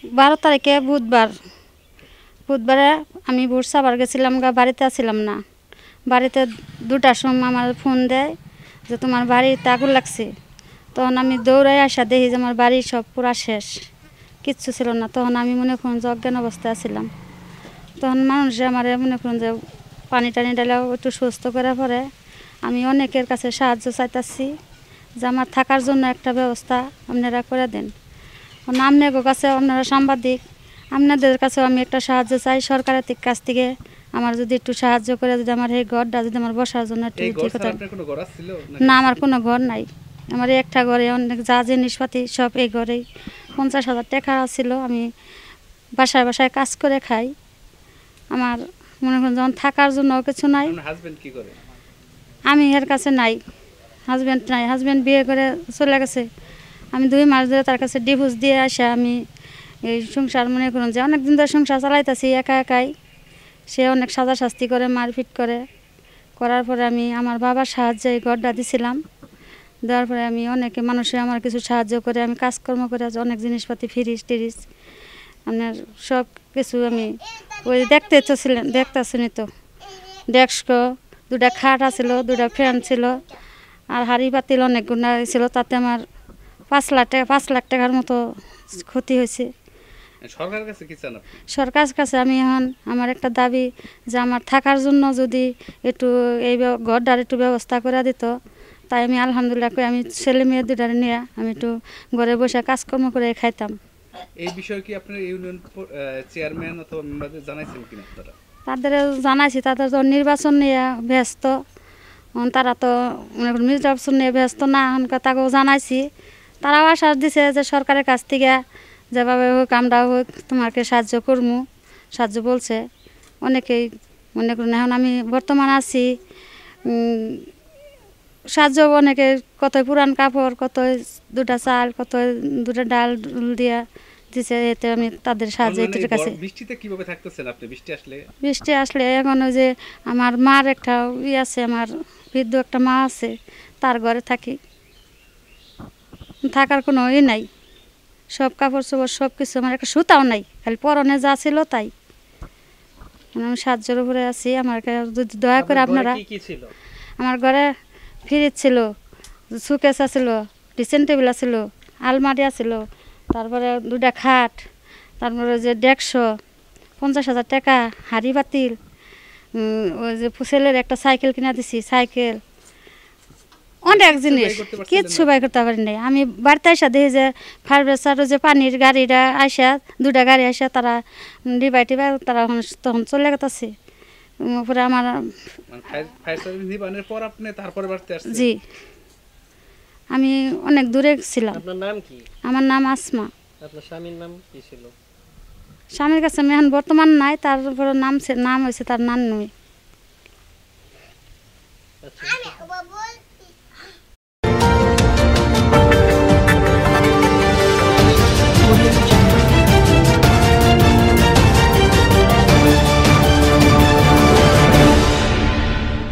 12 তারিখে বুধবারে আমি ভোট চাবার গেছিলাম, বাড়িতে আসছিলাম না। বাড়িতে 2টার সময় আমার ফোন দেয় যে তোমার বাড়িতে আগুন লাগছে। তখন আমি দৌড়াই আসা দেখি যে আমার বাড়ি সব পুরা শেষ, কিচ্ছু ছিল না। তখন আমি মনে করুন যে অজ্ঞান অবস্থায় ছিলাম। তখন মানুষে আমার মনে করুন যে পানি টানি ডালাও একটু সুস্থ করে পরে আমি অনেকের কাছে সাহায্য চাইতেছি যে আমার থাকার জন্য একটা ব্যবস্থা আপনারা করে দেন। আপনাদের কাছে, আপনারা সাংবাদিক, আপনাদের কাছেও আমি একটা সাহায্য চাই সরকারের কাছ থেকে। আমার যদি একটু সাহায্য করে, যদি আমার এই ঘরটা যদি আমার বসার জন্য একটু না, আমার কোনো ঘর নাই। আমার একটা ঘরে অনেক যা জিনিসপাতি সব এই ঘরেই। 50,000 টাকা ছিল। আমি বাসায় বাসায় কাজ করে খাই। আমার মনে করেন যখন থাকার জন্য কিছু নাই। আমি এর কাছে নাই, হাজব্যান্ড নাই। হাজব্যান্ড বিয়ে করে চলে গেছে। আমি 2 মাস ধরে তার কাছে ডিভোর্স দিয়ে আসা আমি এই সংসার মনে করুন যে অনেক দিন ধরে সংসার চালাইতেছি একা একাই। সে অনেক সাজা শাস্তি করে, মারপিট করার পরে আমি আমার বাবার সাহায্যে এই ঘরটা দিছিলাম। দেওয়ার পরে আমি অনেকে মানুষে আমার কিছু সাহায্য করে, আমি কাজকর্ম করে অনেক জিনিসপাতি ফ্রিজ টিরিজ আপনার সব কিছু আমি ওই দেখতেছিনি তো। ডেস্ক, 2টা খাট আছিল, 2টা ফ্যান ছিল, আর হাঁড়ি পাতিল অনেক গুণা ছিল। তাতে আমার 5 লাখ টাকার মতো ক্ষতি হয়েছে। সরকারের কাছে আমি এখন আমার একটা দাবি যে আমার থাকার জন্য যদি একটু এই ঘরটার একটু ব্যবস্থা করে দিত, তাই আমি আলহামদুলিল্লাহ আমি ছেলে মেয়ে 2টারে নিয়ে আমি একটু ঘরে বসে কাজকর্ম করে খাইতাম। এই বিষয়ে কি আপনার ইউনিয়ন চেয়ারম্যান অথবা মেম্বারদের জানাইছেন কিনা আপনারা? তাদের জানাইছি, তাদের তো নির্বাচন নিয়ে ব্যস্ত। তারা তো নির্বাচন নিয়ে ব্যস্ত না, তাকেও জানাইছি। তারাও আশ্বাস দিছে যে সরকারের কাছ থেকে যেভাবে হোক আমরা হোক তোমাকে সাহায্য করবো, সাহায্য বলছে অনেকেই। মনে করুন এখন আমি বর্তমান আছি, সাহায্য অনেকে, কত পুরান কাপড়, কত 2টা চাল, কত 2টা ডাল দিয়া দিছে। এতে আমি তাদের সাহায্য কাছে। বৃষ্টিতে কিভাবে থাকতেছেন আপনি? বৃষ্টি আসলে এখন ওই যে আমার মার একটা আছে, আমার বৃদ্ধ একটা মা আছে, তার ঘরে থাকি। থাকার কোনো নাই, সব কাপড় চোপড় সব কিছু, আমার একটা সুতাও নাই, খালি পরনে যা ছিল তাই। আমি সাহায্যের উপরে আছি। আমার যদি দয়া করে আপনারা, আমার ঘরে ফ্রিজ ছিল, সুকেস আছিল, ড্রেসিং টেবিল আছিল, আলমারি আছিল, তারপরে 2টা খাট, তারপরে যে 150, 50,000 টাকা, হাঁড়ি পাতিল, ওই যে ছেলের একটা সাইকেল কিনা দিছি, সাইকেল, অনেক জিনিস কিচ্ছু বাই করতে পারি নাই। আমি বাড়িতে আসা দেখি যে ফায়ার ব্রিগেড যে পানির গাড়িটা আসা, 2টা গাড়ি আসা, তারা ডিবাই টিবাই তারা তখন চলে গেছে। পরে আমার জি, আমি অনেক দূরে ছিলাম। আপনার নাম কি? আমার নাম আসমা। আপনার স্বামীর নাম কি ছিল? স্বামীর কাছে আমি এখন বর্তমান নাই, তারপরে নাম হয়েছে তার নান্নুই। আচ্ছা।